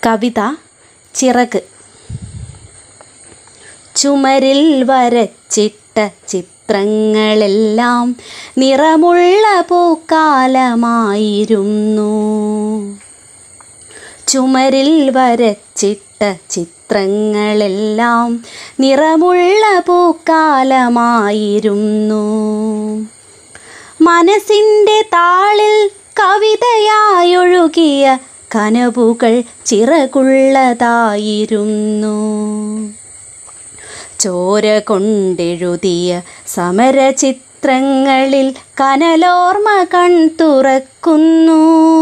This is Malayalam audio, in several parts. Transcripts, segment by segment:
കവിത ചിറക്. ചുമരിൽ വരച്ചിട്ട ചിത്രങ്ങളെല്ലാം നിറമുള്ള പൂക്കാലമായിരുന്നു. ചുമരിൽ വരച്ചിട്ട ചിത്രങ്ങളെല്ലാം നിറമുള്ള പൂക്കാലമായിരുന്നു. മനസ്സിൻ്റെ താളിൽ കവിതയായൊഴുകിയ കനവുകൾ ചിറകുള്ളതായിരുന്നു. ചോര കൊണ്ടെഴുതിയ സമരചിത്രങ്ങളിൽ കനലോർമ്മ കൺ തുറക്കുന്നു.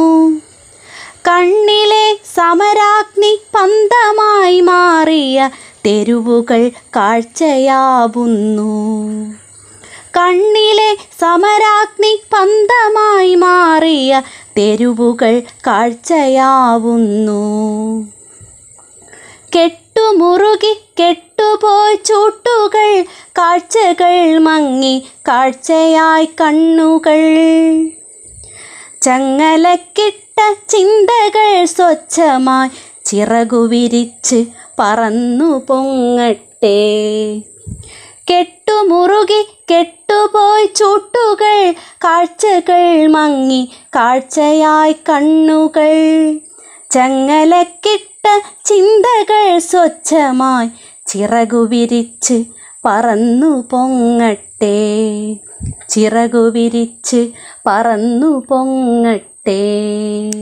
കണ്ണിലെ സമരാഗ്നി പന്തമായി മാറിയ തെരുവുകൾ കാഴ്ചയാവുന്നു. കണ്ണിലെ സമരാഗ്നി പന്തമായി മാറിയ തെരുവുകൾ കാഴ്ചയാവുന്നു. കെട്ടുമുറുകി കെട്ടുപോയി ചൂട്ടുകൾ, കാഴ്ചകൾ മങ്ങി കാഴ്ചയായി കണ്ണുകൾ. ചങ്ങലക്കിട്ട ചിന്തകൾ സ്വച്ഛമായി ചിറകുവിരിച്ച് പറന്നു പൊങ്ങട്ടെ. കെട്ടുമുറുകി കെട്ടുപോയി ചൂട്ടുകൾ, കാഴ്ചകൾ മങ്ങി കാഴ്ചയായി കണ്ണുകൾ. ചങ്ങലക്കിട്ട ചിന്തകൾ സ്വച്ഛമായി ചിറകുവിരിച്ച് പറന്നു പൊങ്ങട്ടെ. ചിറകുവിരിച്ച് പറന്നു പൊങ്ങട്ടെ.